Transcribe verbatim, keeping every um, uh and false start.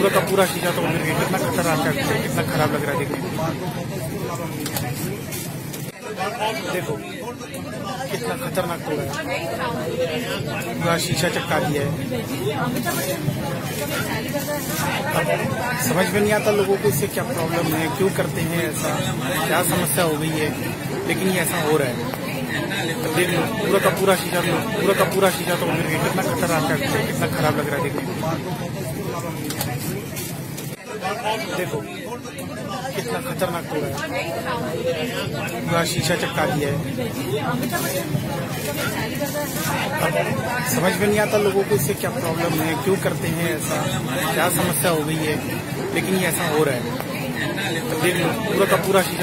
पूरा का पूरा शीशा तोड़ करके कितना खतरनाक है, कितना खराब लग रहा है देखने में। देखो कितना खतरनाक तोड़ा है, पूरा शीशा चटका दिया है। समझ में नहीं आता लोगों को इससे क्या प्रॉब्लम है, क्यों करते हैं ऐसा, क्या समस्या हो गई है, लेकिन ये ऐसा हो रहा है। देख लो पूरा का पूरा शीशा पूरा का पूरा शीशा तोड़ करके कितना खतरनाक है, कितना खराब लग रहा है देखने में। देखो कितना खतरनाक तोड़ा है, पूरा शीशा चटका दिया है। समझ में नहीं आता लोगों को इससे क्या प्रॉब्लम है, क्यों करते हैं ऐसा, क्या समस्या हो गई है, लेकिन ये ऐसा हो रहा है। देख लो पूरा का पूरा शीशा